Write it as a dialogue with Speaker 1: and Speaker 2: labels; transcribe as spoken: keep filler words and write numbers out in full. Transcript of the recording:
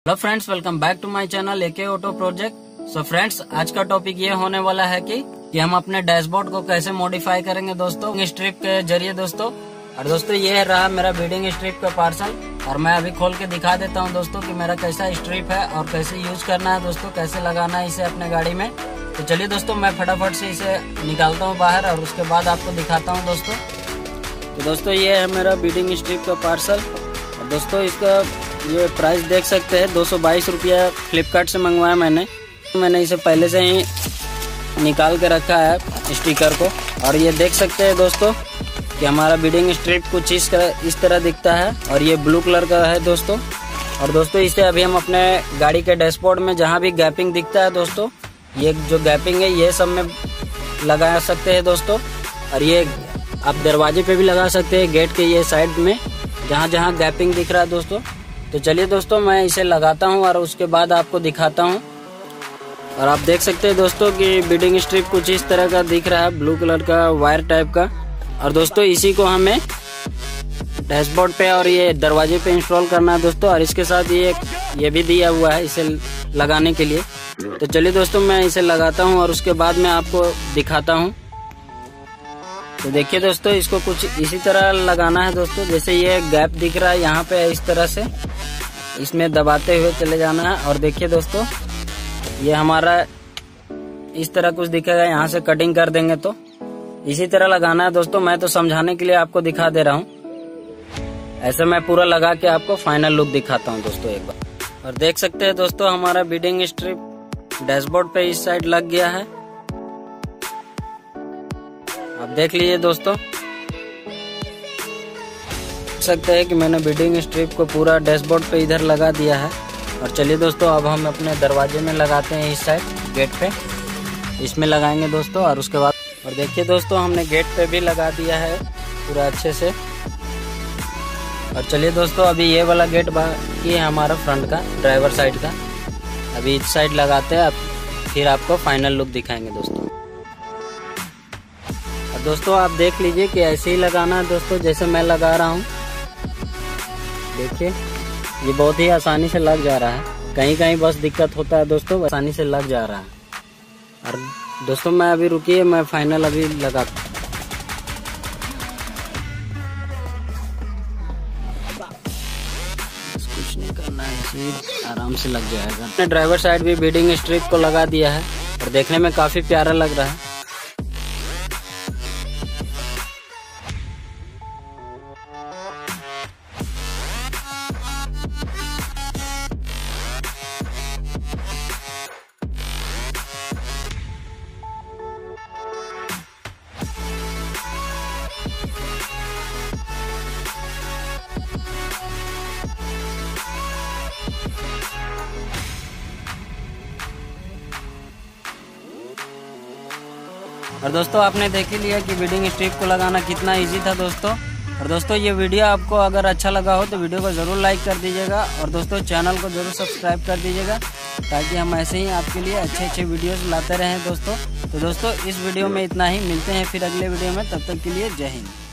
Speaker 1: Hello friends, welcome back to my channel AK auto project. So friends, आज का topic ये होने वाला है कि कि हम अपने डैशबोर्ड को कैसे मॉडिफाई करेंगे दोस्तों स्ट्रिप के जरिए दोस्तों। और दोस्तों ये रहा मेरा बीडिंग स्ट्रिप का पार्सल और मैं अभी खोल के दिखा देता हूँ दोस्तों कि मेरा कैसा स्ट्रिप है और कैसे यूज करना है दोस्तों, कैसे लगाना है इसे अपने गाड़ी में। तो चलिए दोस्तों, मैं फटाफट से इसे निकालता हूँ बाहर और उसके बाद आपको दिखाता हूँ दोस्तों। तो दोस्तों ये है मेरा बीडिंग स्ट्रिप का पार्सल और दोस्तों इसका ये प्राइस देख सकते हैं, दो सौ बाईस रुपया फ्लिपकार्ट से मंगवाया मैंने। मैंने इसे पहले से ही निकाल के रखा है स्टिकर को और ये देख सकते हैं दोस्तों कि हमारा बीडिंग स्ट्रिप कुछ इस तरह इस तरह दिखता है और ये ब्लू कलर का है दोस्तों। और दोस्तों इसे अभी हम अपने गाड़ी के डैशबोर्ड में जहाँ भी गैपिंग दिखता है दोस्तों, ये जो गैपिंग है ये सब में लगा सकते हैं दोस्तों। और ये आप दरवाजे पे भी लगा सकते हैं, गेट के ये साइड में जहाँ जहाँ गैपिंग दिख रहा है दोस्तों। तो चलिए दोस्तों मैं इसे लगाता हूँ और उसके बाद आपको दिखाता हूँ। और आप देख सकते हैं दोस्तों कि बीडिंग स्ट्रिप कुछ इस तरह का दिख रहा है, ब्लू कलर का वायर टाइप का। और दोस्तों इसी को हमें डैशबोर्ड पे और ये दरवाजे पे इंस्टॉल करना है दोस्तों। और इसके साथ ये ये भी दिया हुआ है इसे लगाने के लिए। तो चलिए दोस्तों मैं इसे लगाता हूँ और उसके बाद मैं आपको दिखाता हूँ। तो देखिए दोस्तों, इसको कुछ इसी तरह लगाना है दोस्तों, जैसे ये गैप दिख रहा है यहाँ पे इस तरह से इसमें दबाते हुए चले जाना है। और देखिए दोस्तों ये हमारा इस तरह कुछ दिखेगा, यहाँ से कटिंग कर देंगे तो इसी तरह लगाना है दोस्तों। मैं तो समझाने के लिए आपको दिखा दे रहा हूँ, ऐसे मैं पूरा लगा के आपको फाइनल लुक दिखाता हूँ दोस्तों एक बार। और देख सकते हैं दोस्तों हमारा बीडिंग स्ट्रिप डैशबोर्ड पे इस साइड लग गया है, आप देख लीजिए दोस्तों। देख सकते हैं कि मैंने बीडिंग स्ट्रिप को पूरा डैशबोर्ड पे इधर लगा दिया है। और चलिए दोस्तों अब हम अपने दरवाजे में लगाते हैं, इस साइड गेट पे इसमें लगाएंगे दोस्तों। और उसके बाद और देखिए दोस्तों हमने गेट पे भी लगा दिया है पूरा अच्छे से। और चलिए दोस्तों अभी ये वाला गेट बाकी है हमारा फ्रंट का, ड्राइवर साइड का। अभी इस साइड लगाते हैं, फिर आपको फाइनल लुक दिखाएंगे दोस्तों। और दोस्तों आप देख लीजिए कि ऐसे ही लगाना है दोस्तों जैसे मैं लगा रहा हूँ। देखिए ये बहुत ही आसानी से लग जा रहा है, कहीं कहीं बस दिक्कत होता है दोस्तों, आसानी से लग जा रहा है। और दोस्तों मैं अभी रुकिए, मैं फाइनल अभी लगाता हूँ। कुछ नहीं करना है, ऐसे आराम से लग जाएगा। मैंने ड्राइवर साइड भी बीडिंग स्ट्रिप को लगा दिया है और देखने में काफी प्यारा लग रहा है। और दोस्तों आपने देख ही लिया कि बीडिंग स्ट्रिप को लगाना कितना इजी था दोस्तों। और दोस्तों ये वीडियो आपको अगर अच्छा लगा हो तो वीडियो को ज़रूर लाइक कर दीजिएगा और दोस्तों चैनल को ज़रूर सब्सक्राइब कर दीजिएगा, ताकि हम ऐसे ही आपके लिए अच्छे अच्छे वीडियोस लाते रहें दोस्तों। तो दोस्तों इस वीडियो में इतना ही, मिलते हैं फिर अगले वीडियो में, तब तक के लिए जय हिंद।